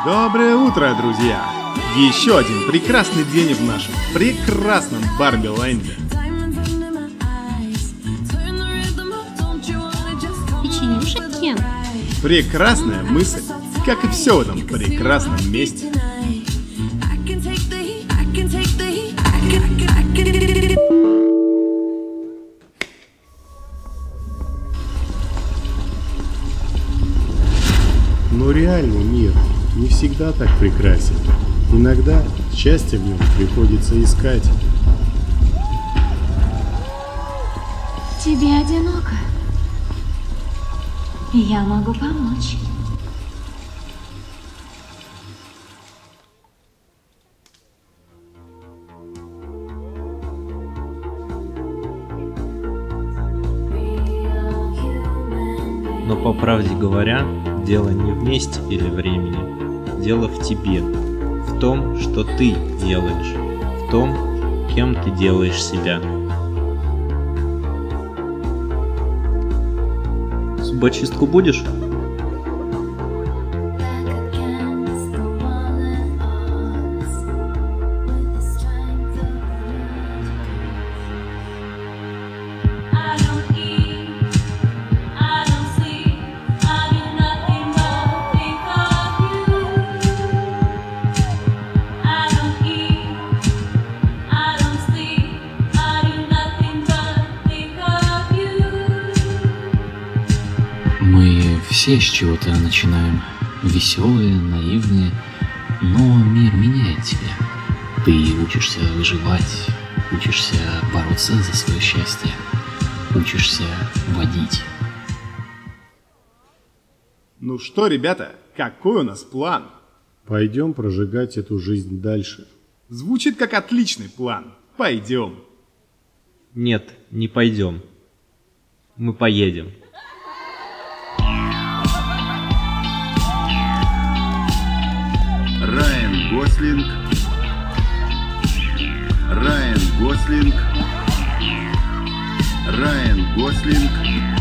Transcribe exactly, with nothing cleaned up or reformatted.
Доброе утро, друзья! Еще один прекрасный день в нашем прекрасном Барби-ленде. Печенюшек, Кен? Прекрасная мысль, как и все в этом прекрасном месте. Но реальный мир не всегда так прекрасен. Иногда счастье в нем приходится искать. Тебе одиноко? Я могу помочь. Но по правде говоря, дело не в месте или времени, дело в тебе, в том, что ты делаешь, в том, кем ты делаешь себя. Зубочистку будешь? Мы все с чего-то начинаем. Веселые, наивные. Но мир меняет тебя. Ты учишься выживать, учишься бороться за свое счастье, учишься водить. Ну что, ребята, какой у нас план? Пойдем прожигать эту жизнь дальше. Звучит как отличный план. Пойдем. Нет, не пойдем. Мы поедем. Райан Гослинг, Райан Гослинг, Райан Гослинг.